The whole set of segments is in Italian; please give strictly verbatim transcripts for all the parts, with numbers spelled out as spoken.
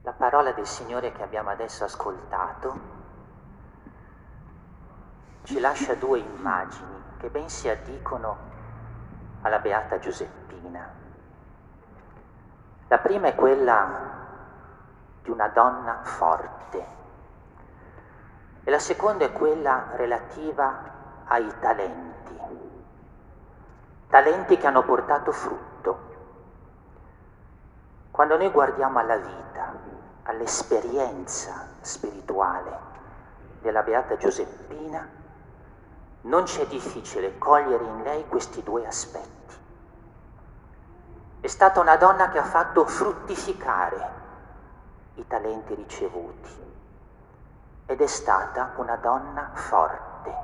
La parola del Signore che abbiamo adesso ascoltato ci lascia due immagini che ben si addicono alla Beata Giuseppina. La prima è quella di una donna forte e la seconda è quella relativa ai talenti, talenti che hanno portato frutto. Quando noi guardiamo alla vita, all'esperienza spirituale della Beata Giuseppina, non c'è difficile cogliere in lei questi due aspetti. È stata una donna che ha fatto fruttificare i talenti ricevuti ed è stata una donna forte.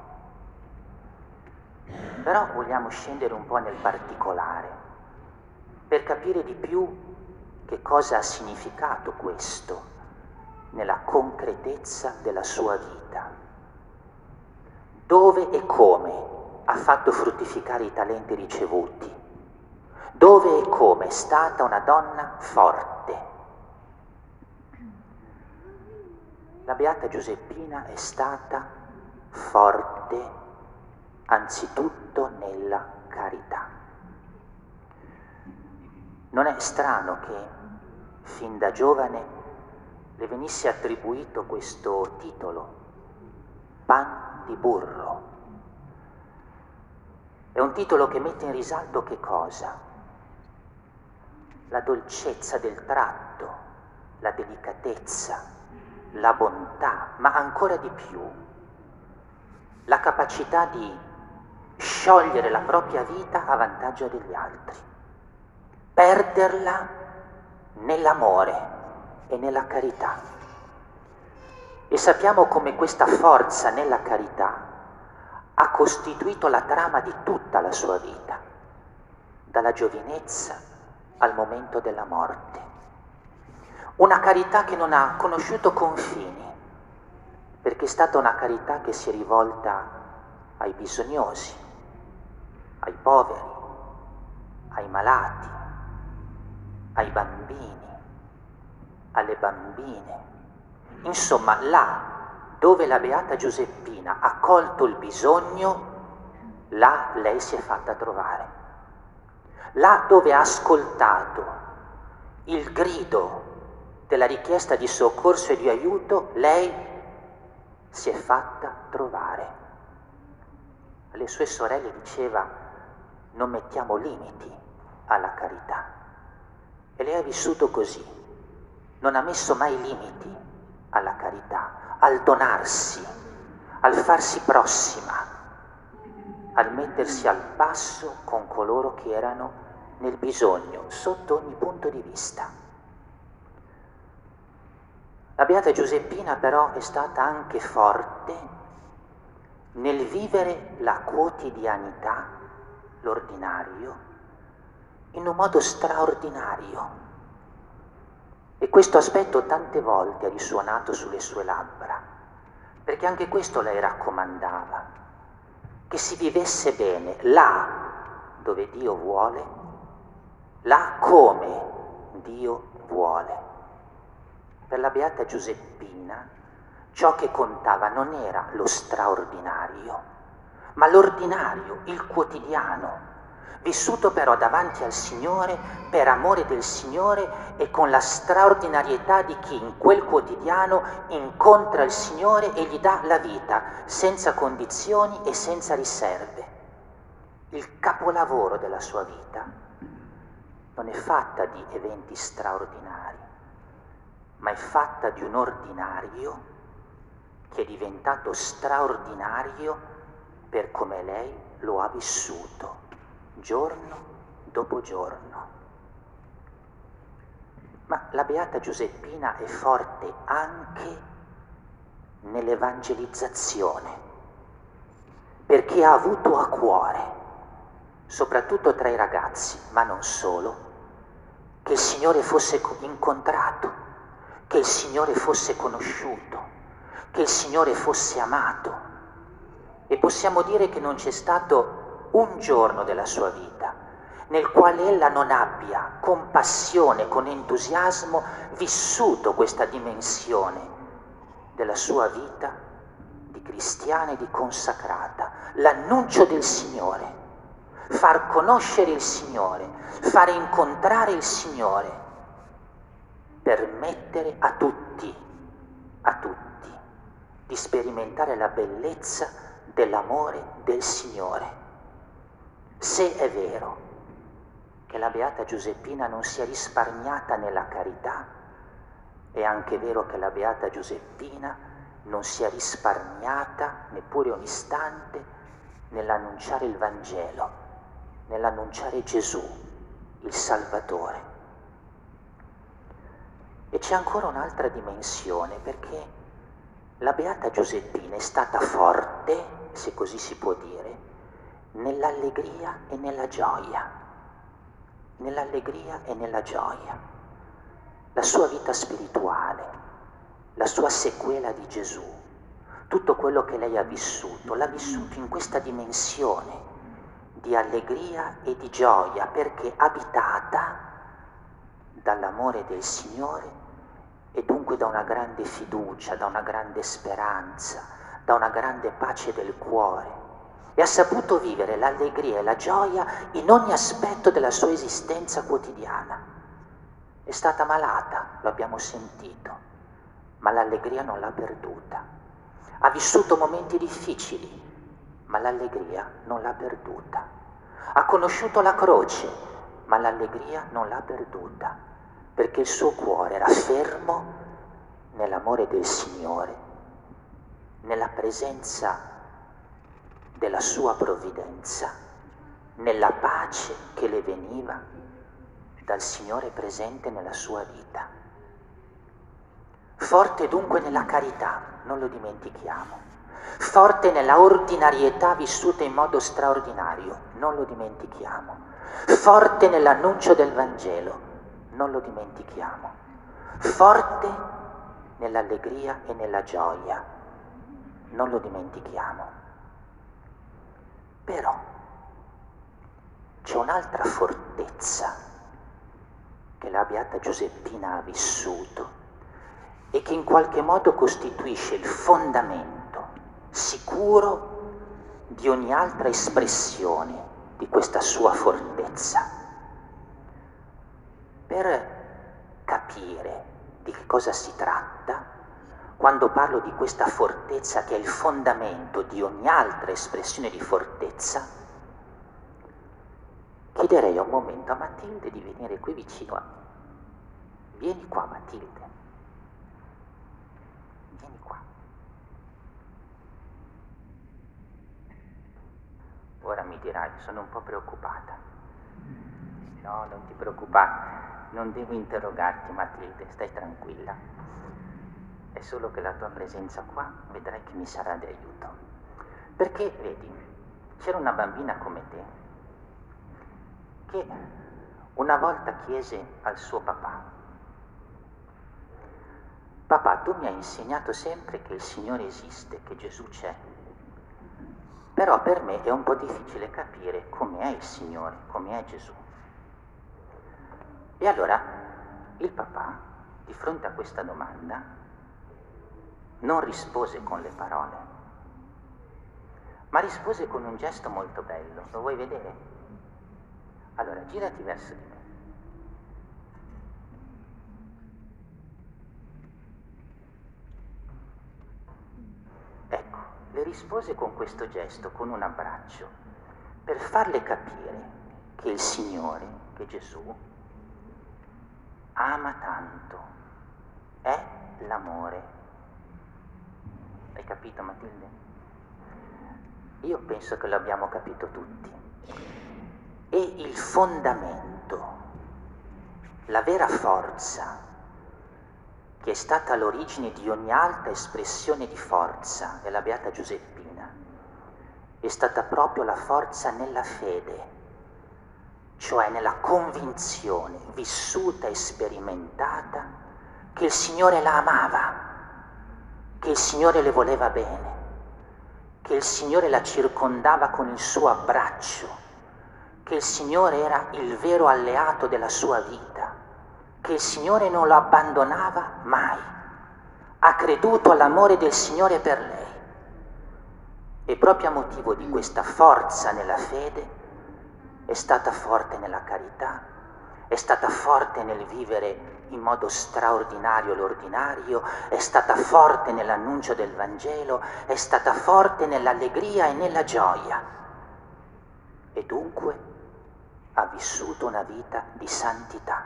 Però vogliamo scendere un po' nel particolare per capire di più che cosa ha significato questo nella concretezza della sua vita. Dove e come ha fatto fruttificare i talenti ricevuti? Dove e come è stata una donna forte? La Beata Giuseppina è stata forte anzitutto nella carità. Non è strano che fin da giovane le venisse attribuito questo titolo, Pan di burro. È un titolo che mette in risalto che cosa? La dolcezza del tratto, la delicatezza, la bontà, ma ancora di più, la capacità di sciogliere la propria vita a vantaggio degli altri, perderla nell'amore e nella carità. E sappiamo come questa forza nella carità ha costituito la trama di tutta la sua vita, dalla giovinezza al momento della morte. Una carità che non ha conosciuto confini, perché è stata una carità che si è rivolta ai bisognosi, ai poveri, ai malati, ai bambini, alle bambine. Insomma, là dove la Beata Giuseppina ha colto il bisogno, là lei si è fatta trovare. Là dove ha ascoltato il grido della richiesta di soccorso e di aiuto, lei si è fatta trovare. Alle sue sorelle diceva: non mettiamo limiti alla carità. E lei ha vissuto così, non ha messo mai limiti alla carità, al donarsi, al farsi prossima, al mettersi al passo con coloro che erano nel bisogno, sotto ogni punto di vista. La Beata Giuseppina però è stata anche forte nel vivere la quotidianità, l'ordinario, in un modo straordinario. E questo aspetto tante volte ha risuonato sulle sue labbra, perché anche questo lei raccomandava, che si vivesse bene là dove Dio vuole, là come Dio vuole. Per la Beata Giuseppina ciò che contava non era lo straordinario, ma l'ordinario, il quotidiano, vissuto però davanti al Signore, per amore del Signore e con la straordinarietà di chi in quel quotidiano incontra il Signore e gli dà la vita, senza condizioni e senza riserve. Il capolavoro della sua vita non è fatta di eventi straordinari, ma è fatta di un ordinario che è diventato straordinario per come lei lo ha vissuto, giorno dopo giorno. Ma la Beata Giuseppina è forte anche nell'evangelizzazione, perché ha avuto a cuore, soprattutto tra i ragazzi, ma non solo, che il Signore fosse incontrato, che il Signore fosse conosciuto, che il Signore fosse amato. E possiamo dire che non c'è stato un giorno della sua vita nel quale ella non abbia con passione, con entusiasmo vissuto questa dimensione della sua vita di cristiana e di consacrata, l'annuncio del Signore, far conoscere il Signore, fare incontrare il Signore, permettere a tutti, a tutti, di sperimentare la bellezza dell'amore del Signore. Se è vero che la Beata Giuseppina non si è risparmiata nella carità, è anche vero che la Beata Giuseppina non si è risparmiata neppure un istante nell'annunciare il Vangelo, nell'annunciare Gesù, il Salvatore. E c'è ancora un'altra dimensione, perché la Beata Giuseppina è stata forte, se così si può dire, nell'allegria e nella gioia. Nell'allegria e nella gioia. La sua vita spirituale, la sua sequela di Gesù, tutto quello che lei ha vissuto, l'ha vissuto in questa dimensione di allegria e di gioia, perché abitata dall'amore del Signore e dunque da una grande fiducia, da una grande speranza, da una grande pace del cuore. E ha saputo vivere l'allegria e la gioia in ogni aspetto della sua esistenza quotidiana. È stata malata, lo abbiamo sentito, ma l'allegria non l'ha perduta. Ha vissuto momenti difficili, ma l'allegria non l'ha perduta. Ha conosciuto la croce, ma l'allegria non l'ha perduta, perché il suo cuore era fermo nell'amore del Signore, nella presenza della sua provvidenza, nella pace che le veniva dal Signore presente nella sua vita. Forte dunque nella carità, non lo dimentichiamo. Forte nella ordinarietà vissuta in modo straordinario, non lo dimentichiamo. Forte nell'annuncio del Vangelo, non lo dimentichiamo. Forte nell'allegria e nella gioia, non lo dimentichiamo. Però c'è un'altra fortezza che la Beata Giuseppina ha vissuto e che in qualche modo costituisce il fondamento sicuro di ogni altra espressione di questa sua fortezza. Per capire di che cosa si tratta, quando parlo di questa fortezza che è il fondamento di ogni altra espressione di fortezza, chiederei un momento a Matilde di venire qui vicino a me. Vieni qua, Matilde. Vieni qua. Ora mi dirai, sono un po' preoccupata. No, non ti preoccupare. Non devo interrogarti, Matilde, stai tranquilla. È solo che la tua presenza qua vedrai che mi sarà di aiuto. Perché, vedi, c'era una bambina come te che una volta chiese al suo papà: papà, tu mi hai insegnato sempre che il Signore esiste, che Gesù c'è, però per me è un po' difficile capire com'è il Signore, com'è Gesù. E allora il papà, di fronte a questa domanda, non rispose con le parole, ma rispose con un gesto molto bello. Lo vuoi vedere? Allora, girati verso di me. Ecco, le rispose con questo gesto, con un abbraccio, per farle capire che il Signore, che Gesù, ama tanto, è l'amore. Hai capito, Matilde? Io penso che lo abbiamo capito tutti. E il fondamento, la vera forza che è stata l'origine di ogni altra espressione di forza della Beata Giuseppina, è stata proprio la forza nella fede, cioè nella convinzione vissuta e sperimentata che il Signore la amava, che il Signore le voleva bene, che il Signore la circondava con il suo abbraccio, che il Signore era il vero alleato della sua vita, che il Signore non lo abbandonava mai. Ha creduto all'amore del Signore per lei. E proprio a motivo di questa forza nella fede è stata forte nella carità, è stata forte nel vivere in modo straordinario l'ordinario, è stata forte nell'annuncio del Vangelo, è stata forte nell'allegria e nella gioia. E dunque ha vissuto una vita di santità.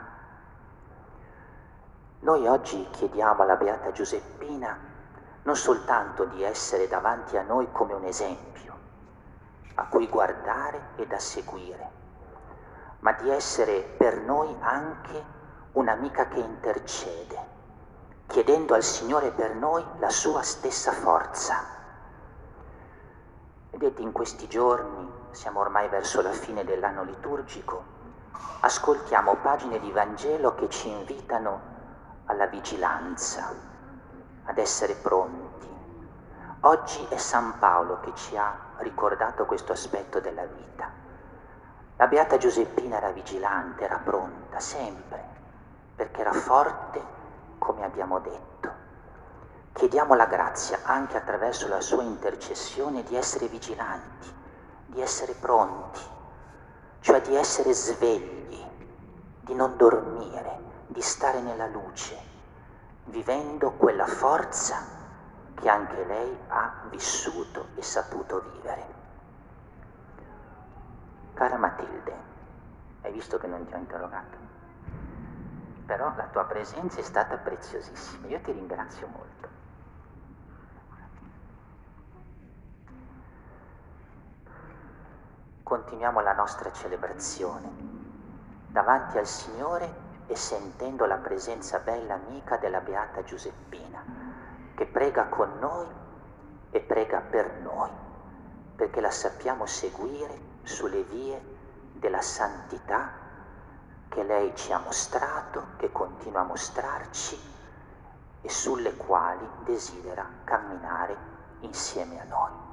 Noi oggi chiediamo alla Beata Giuseppina non soltanto di essere davanti a noi come un esempio, a cui guardare e da seguire, ma di essere per noi anche un'amica che intercede, chiedendo al Signore per noi la sua stessa forza. Vedete, in questi giorni, siamo ormai verso la fine dell'anno liturgico, ascoltiamo pagine di Vangelo che ci invitano alla vigilanza, ad essere pronti. Oggi è San Paolo che ci ha ricordato questo aspetto della vita. La Beata Giuseppina era vigilante, era pronta, sempre, perché era forte, come abbiamo detto. Chiediamo la grazia, anche attraverso la sua intercessione, di essere vigilanti, di essere pronti, cioè di essere svegli, di non dormire, di stare nella luce, vivendo quella forza che anche lei ha vissuto e saputo vivere. Cara Matilde, hai visto che non ti ho interrogato? Però la tua presenza è stata preziosissima, io ti ringrazio molto. Continuiamo la nostra celebrazione davanti al Signore e sentendo la presenza bella amica della Beata Giuseppina, che prega con noi e prega per noi, perché la sappiamo seguire sulle vie della santità che lei ci ha mostrato, che continua a mostrarci e sulle quali desidera camminare insieme a noi.